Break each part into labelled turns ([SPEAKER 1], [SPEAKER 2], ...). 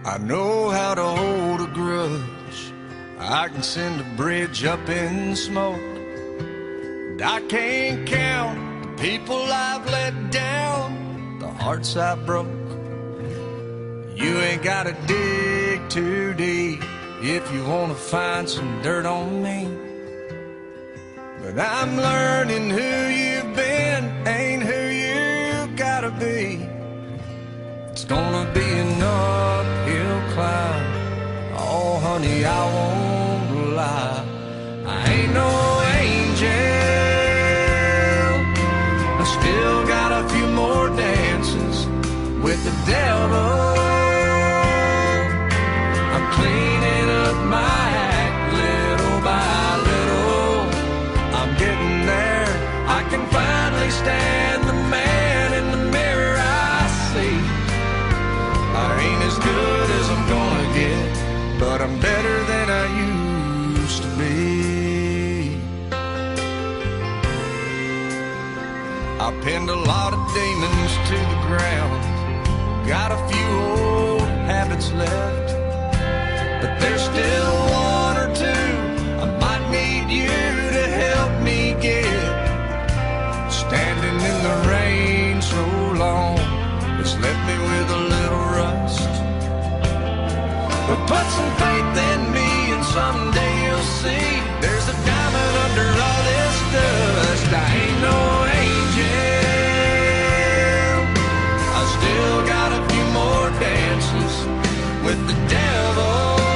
[SPEAKER 1] I know how to hold a grudge. I can send a bridge up in smoke. And I can't count the people I've let down, the hearts I broke. You ain't gotta dig too deep if you wanna find some dirt on me. But I'm learning who you've been ain't who you gotta be. It's gonna be an uphill climb. Oh, honey, I won't lie. I ain't no angel. I still got a few more dances with the devil. I'm cleaning up my act little by little. I'm getting there. I can finally stand the man in the mirror I see. I ain't as good as I'm gonna get, but I'm better than I used to be. I pinned a lot of demons to the ground. Got a few old habits left, but there's still one or two I might need you to help me get. Standing in the rain so long, it's left me with a little rust. But put some faith in me and someday you'll see there's a diamond under all this dust. I ain't no angel. I still got a few more dances with the devil.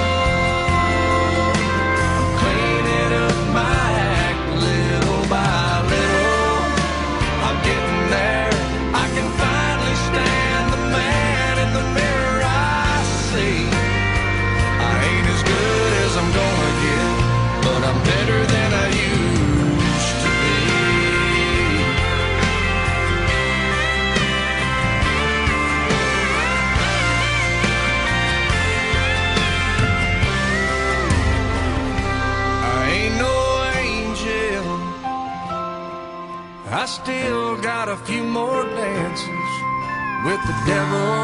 [SPEAKER 1] I'm cleaning up my act little by little. I'm getting there. I can finally stand the man in the mirror I see. I ain't as good as I'm gonna get, but I'm better than I used to be. I ain't no angel. I still got a few more dances with the devil,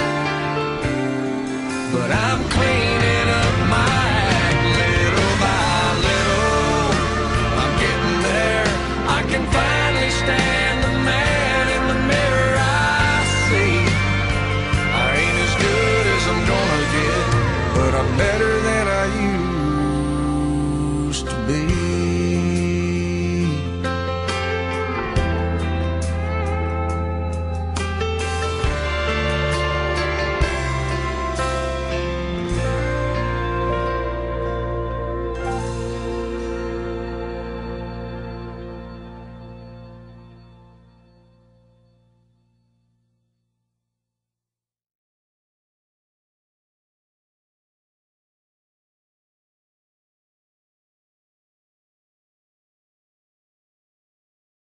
[SPEAKER 1] but I'm cleaning up my act little by little. I'm getting there. I can finally stand the man in the mirror I see. I ain't as good as I'm gonna get, but I'm better than I used to be.